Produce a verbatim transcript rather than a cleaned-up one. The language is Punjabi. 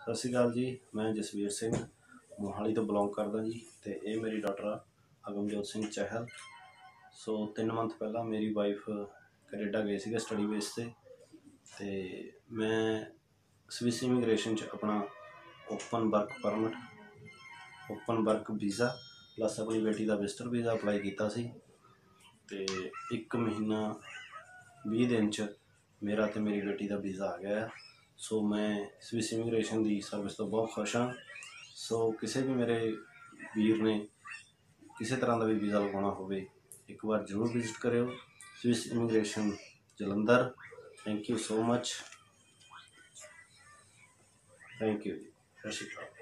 ਸਤਿ ਸ਼੍ਰੀ ਅਕਾਲ ਜੀ। ਮੈਂ ਜਸਵੀਰ ਸਿੰਘ ਮੋਹਾਲੀ ਤੋਂ ਬਿਲੋਂਗ ਕਰਦਾ ਜੀ। ਅਤੇ ਇਹ ਮੇਰੀ ਡਾਟਰ ਆ ਅਗਮਜੋਤ ਸਿੰਘ ਚਹਿਲ। ਸੋ ਤਿੰਨ ਮੰਥ ਪਹਿਲਾਂ ਮੇਰੀ ਵਾਈਫ ਕੈਨੇਡਾ ਗਏ ਸੀਗੇ ਸਟੱਡੀ ਬੇਸ 'ਤੇ ਅਤੇ ਮੈਂ ਸਵਿਸ ਇਮੀਗ੍ਰੇਸ਼ਨ 'ਚ ਆਪਣਾ open work permit open work visa plus ਆਪਣੀ ਬੇਟੀ ਦਾ ਵਿਜ਼ਟਰ ਵੀਜ਼ਾ ਅਪਲਾਈ ਕੀਤਾ ਸੀ। ਅਤੇ ਇੱਕ ਮਹੀਨਾ ਵੀਹ ਦਿਨ 'ਚ ਮੇਰਾ ਅਤੇ ਮੇਰੀ ਬੇਟੀ ਦਾ ਵੀਜ਼ਾ ਆ ਗਿਆ। ਸੋ ਮੈਂ ਸਵਿਸ ਇਮੀਗ੍ਰੇਸ਼ਨ ਦੀ ਸਰਵਿਸ ਤੋਂ ਬਹੁਤ ਖੁਸ਼ ਹਾਂ। ਸੋ ਕਿਸੇ ਵੀ ਮੇਰੇ ਵੀਰ ਨੇ ਕਿਸੇ ਤਰ੍ਹਾਂ ਦਾ ਵੀ ਵੀਜ਼ਾ ਲਗਵਾਉਣਾ ਹੋਵੇ, ਇੱਕ ਵਾਰ ਜ਼ਰੂਰ ਵਿਜ਼ਿਟ ਕਰਿਓ Swiss immigration Jalandhar. Thank you so much. Thank you ji. ਸਤਿ ਸ਼੍ਰੀ ਅਕਾਲ।